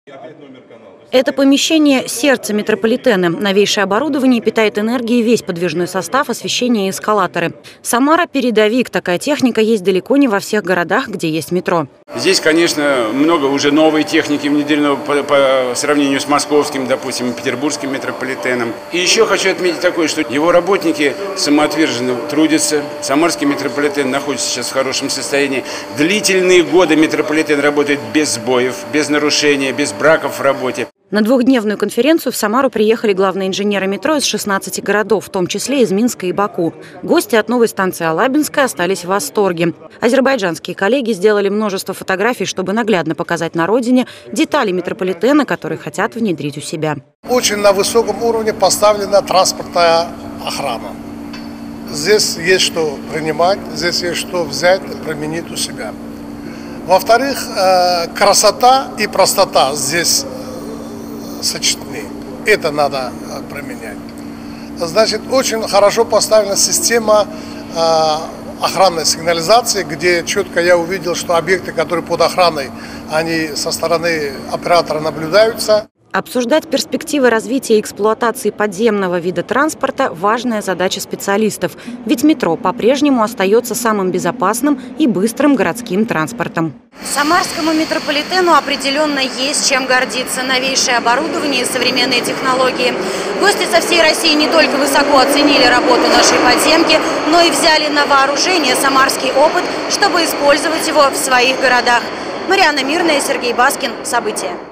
Это помещение – сердце метрополитена. Новейшее оборудование питает энергией весь подвижной состав, освещение и эскалаторы. Самара – передовик. Такая техника есть далеко не во всех городах, где есть метро. Здесь, конечно, много уже новой техники внедрено по сравнению с московским, допустим, петербургским метрополитеном. И еще хочу отметить такое, что его работники самоотверженно трудятся. Самарский метрополитен находится сейчас в хорошем состоянии. Длительные годы метрополитен работает без сбоев, без нарушений, без браков в работе. На двухдневную конференцию в Самару приехали главные инженеры метро из 16 городов, в том числе из Минска и Баку. Гости от новой станции Алабинская остались в восторге. Азербайджанские коллеги сделали множество фотографий, чтобы наглядно показать на родине детали метрополитена, которые хотят внедрить у себя. Очень на высоком уровне поставлена транспортная охрана. Здесь есть что принимать, здесь есть что взять и применить у себя. Во-вторых, красота и простота здесь сочетаны. Это надо применять. Значит, очень хорошо поставлена система охранной сигнализации, где четко я увидел, что объекты, которые под охраной, они со стороны оператора наблюдаются. Обсуждать перспективы развития и эксплуатации подземного вида транспорта – важная задача специалистов. Ведь метро по-прежнему остается самым безопасным и быстрым городским транспортом. Самарскому метрополитену определенно есть чем гордиться. Новейшее оборудование и современные технологии. Гости со всей России не только высоко оценили работу нашей подземки, но и взяли на вооружение самарский опыт, чтобы использовать его в своих городах. Марианна Мирная, Сергей Баскин. События.